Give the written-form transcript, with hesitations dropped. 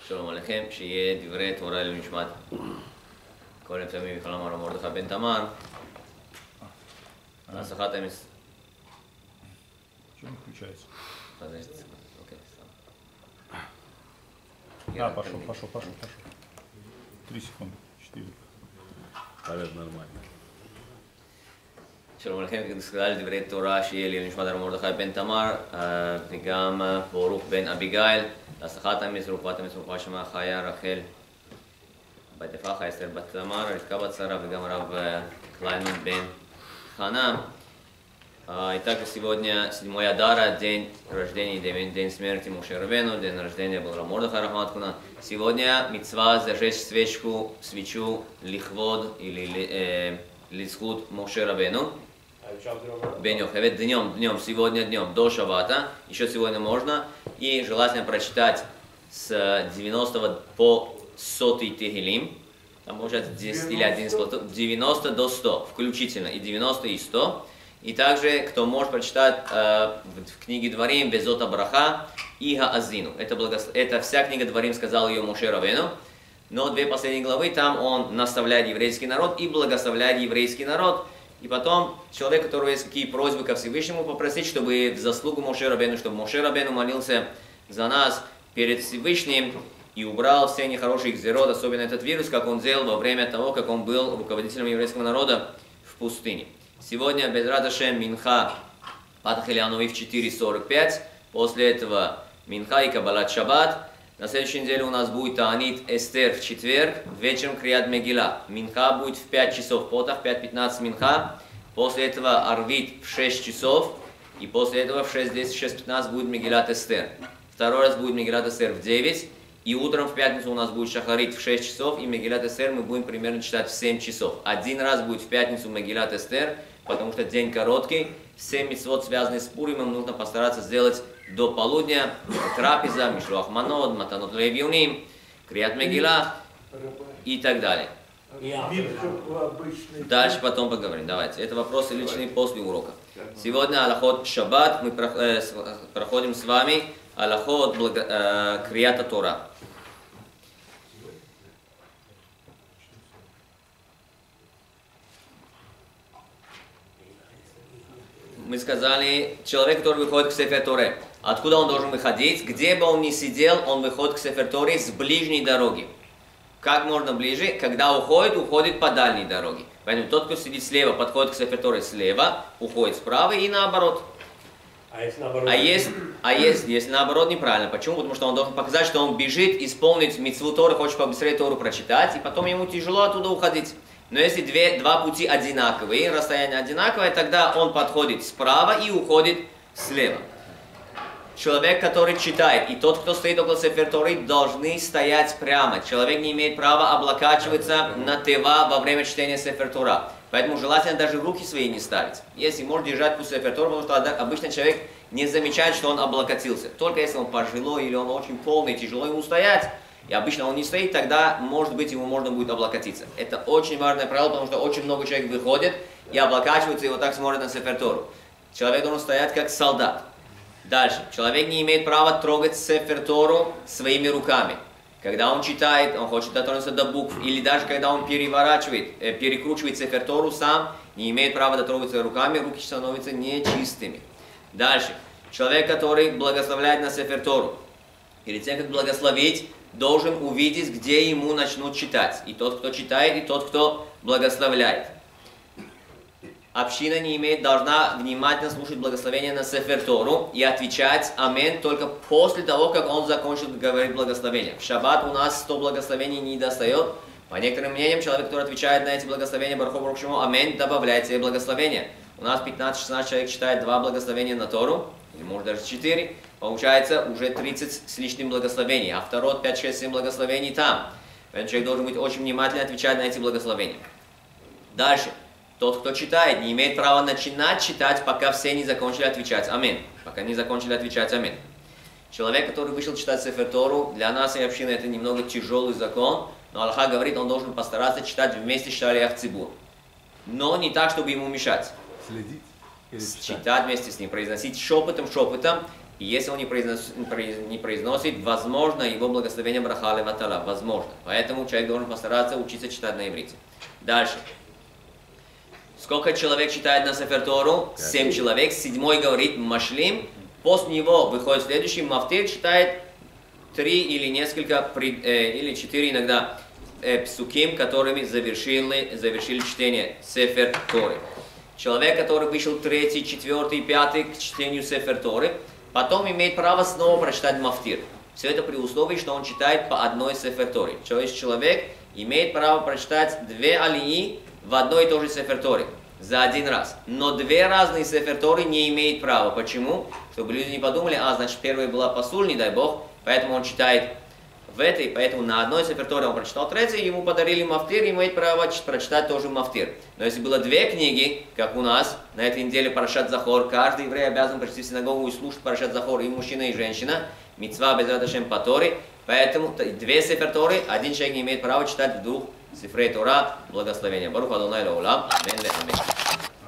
שלום עליכם, שיהיה דברי תורה לנשמת כל הפעמים וחלום הרב מרדכי בן תמר. להצלחת המס... Почему не включается? Пошел. 3 секунды, 4. Наверное, нормально. שלום עליכם, כדסקדל דברי תורה שיהיה לי לנשמת הרב מרדכי בן תמר וגם ברוך בן אביגיל. להצלחת המס, רפואת המס, רפואה שלמה, חיה רחל בת יפחה, אסתר בת תמר, רבקה בת שרה וגם הרב קליינמן бен Хана. Итак, сегодня 7 Адара, день рождения, день смерти Моше Рабейну, день рождения был Мордехай Рахматкуна. Сегодня мицва зажечь свечу лихвод или лисхуд Моше Рабейну. Бен Йохевет, днем, сегодня днем, до шаббата, еще сегодня можно. И желательно прочитать с 90 по 100 Техилим. Там может 10 или 11, 90 до 100 включительно, и 90 и 100. И также, кто может прочитать в книге Дворим Безота Браха и Гаазину. Это вся книга Дворим, сказал ее Моше Рабейну. Но 2 последние главы, там он наставляет еврейский народ и благословляет еврейский народ. И потом человек, у которого есть какие просьбы ко Всевышнему, попросить, чтобы в заслугу Моше Рабейну, чтобы Моше Рабейну молился за нас перед Всевышним и убрал все нехорошие гзерот, особенно этот вирус, как он делал во время того, как он был руководителем еврейского народа в пустыне. Сегодня Безрат Ашем Минха Патахилянуи в 4:45. После этого Минха и Каббалат Шаббат. На следующей неделе у нас будет Таанит Эстер в четверг. Вечером Крият Мегила. Минха будет в 5 часов Потах, 5:15 Минха. После этого Арвит в 6 часов. И после этого в 6:10, 6:15 будет Мегилат Эстер. Второй раз будет Мегилат Эстер в 9. И утром в пятницу у нас будет Шахарит в 6 часов. И Мегилат Эстер мы будем примерно читать в 7 часов. Один раз будет в пятницу Мегилат Эстер, потому что день короткий. Все мицвот, связанные с Пуримом, нужно постараться сделать до полудня. Трапеза, Мишлуах Манот, Матанот Левиуним, Крият Мегила и так далее. Дальше потом поговорим. Давайте. Это вопросы личные после урока. Сегодня Алахот Шаббат. Мы проходим с вами Алахот Крията Тора. Мы сказали, человек, который выходит к Сефер Торе, откуда он должен выходить? Где бы он ни сидел, он выходит к Сефер Торе с ближней дороги. Как можно ближе? Когда уходит по дальней дороге. Поэтому тот, кто сидит слева, подходит к Сефер Торе слева, уходит справа и наоборот. Если наоборот, неправильно. Почему? Потому что он должен показать, что он бежит исполнить мицву Торы, хочет побыстрее Тору прочитать, и потом ему тяжело оттуда уходить. Но если два пути одинаковые, расстояние одинаковое, тогда он подходит справа и уходит слева. Человек, который читает, и тот, кто стоит около Сефер Торы, должны стоять прямо. Человек не имеет права облокачиваться на тева во время чтения Сефер Тора. Поэтому желательно даже руки свои не ставить. Если может держать по Сефер Тору, потому что обычно человек не замечает, что он облокотился. Только если он пожилой или он очень полный, тяжело ему стоять, и обычно он не стоит, тогда, может быть, ему можно будет облокотиться. Это очень важное правило, потому что очень много человек выходит и облокачивается, и вот так смотрит на Сефер Тору. Человек должен стоять как солдат. Дальше. Человек не имеет права трогать Сефер Тору своими руками. Когда он читает, он хочет дотронуться до букв, или даже когда он перекручивает Сефер Тору сам, не имеет права дотрогаться руками, руки становятся нечистыми. Дальше. Человек, который благословляет на Сефер Тору, перед тем, как благословить, должен увидеть, где ему начнут читать. И тот, кто читает, и тот, кто благословляет. Община должна внимательно слушать благословение на Сефер Тору и отвечать «Амен» только после того, как он закончит говорить благословение. В шаббат у нас 100 благословений не достает. По некоторым мнениям, человек, который отвечает на эти благословения, Баруху Барух Шему, «Амен», добавляет себе благословение. У нас 15-16 человек читает 2 благословения на Тору, или может даже 4. Получается уже 30 с лишним благословений, а второй 5, 6, 7 благословений там. Поэтому человек должен быть очень внимательно отвечать на эти благословения. Дальше. Тот, кто читает, не имеет права начинать читать, пока все не закончили отвечать «Амин». Пока не закончили отвечать «Амин». Человек, который вышел читать Сефер Тору, для нас и общины это немного тяжелый закон, но Аллаха говорит, он должен постараться читать вместе с Шалиах Цибур. Но не так, чтобы ему мешать. Следить? Читать вместе с ним, произносить шепотом, И если он не произносит, возможно, его благословение браха леватала, возможно. Поэтому человек должен постараться учиться читать на иврите. Дальше. Сколько человек читает на Сефер Тору? 7 человек. 7-й говорит машлим. После него выходит следующий, мафтир читает 3 или несколько, или 4 иногда псуким, которыми завершили чтение Сефер Торы. Человек, который вышел 3, 4, 5 к чтению Сефер Торы, потом имеет право снова прочитать мафтир. Все это при условии, что он читает по одной Сефер Торе. То есть человек имеет право прочитать 2 алии в одной и той же Сефер Торе за один раз. Но 2 разные Сефер Торы не имеет права. Почему? Чтобы люди не подумали, значит, первая была пасуль, не дай бог, поэтому он читает в этой, поэтому на одной Сефер Торе он прочитал 3, ему подарили мафтир, и имеет право прочитать тоже мафтир. Но если было 2 книги, как у нас, на этой неделе Парашат Захор, каждый еврей обязан прийти в синагогу и слушать Парашат Захор, и мужчина, и женщина, мицва безрат Ашем по Торе, поэтому 2 Сефер Торы, один человек не имеет права читать в 2 Сефрей Тора, благословения. Барух Адонай Леолам, амин.